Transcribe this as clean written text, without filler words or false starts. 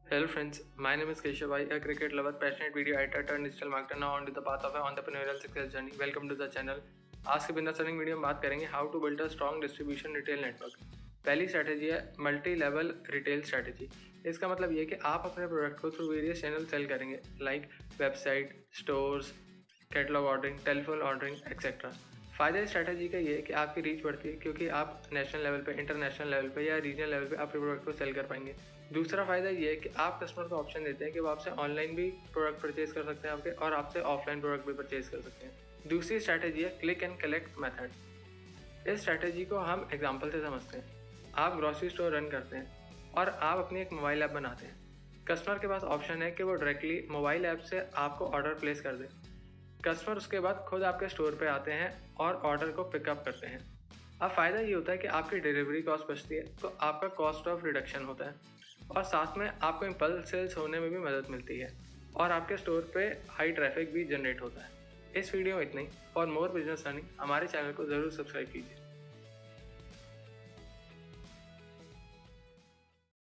Hello friends, my name is Keshav, a cricket lover, passionate video editor turned digital marketer now onto the path of an entrepreneurial success journey. Welcome to the channel. आज के business running video में बात करेंगे how to build a strong distribution retail network. पहली strategy है multi level retail strategy. इसका मतलब ये है कि आप अपने प्रोडक्ट को थ्रू वेरियस चैनल सेल करेंगे like website, stores, catalogue ordering, telephone ordering etcetera. फ़ायदा इस स्ट्रैटेजी का ये है कि आपकी रीच बढ़ती है क्योंकि आप नेशनल लेवल पे, इंटरनेशनल लेवल पे या रीजनल लेवल पे अपने प्रोडक्ट को सेल कर पाएंगे। दूसरा फ़ायदा ये है कि आप कस्टमर को ऑप्शन देते हैं कि वो आपसे ऑनलाइन भी प्रोडक्ट परचेज कर सकते हैं आपके और आपसे ऑफलाइन प्रोडक्ट भी परचेज कर सकते हैं। दूसरी स्ट्रैटेजी है क्लिक एंड कलेक्ट मेथड। इस स्ट्रैटेजी को हम एग्जाम्पल से समझते हैं। आप ग्रॉसरी स्टोर रन करते हैं और आप अपनी एक मोबाइल ऐप बनाते हैं। कस्टमर के पास ऑप्शन है कि वो डायरेक्टली मोबाइल ऐप से आपको ऑर्डर प्लेस कर दे। कस्टमर उसके बाद खुद आपके स्टोर पे आते हैं और ऑर्डर को पिकअप करते हैं। अब फ़ायदा ये होता है कि आपकी डिलीवरी कॉस्ट बचती है, तो आपका कॉस्ट ऑफ रिडक्शन होता है और साथ में आपको इम्पल्स सेल्स होने में भी मदद मिलती है और आपके स्टोर पे हाई ट्रैफिक भी जनरेट होता है। इस वीडियो में इतना ही। फॉर मोर बिजनेस अर्निंग हमारे चैनल को ज़रूर सब्सक्राइब कीजिए।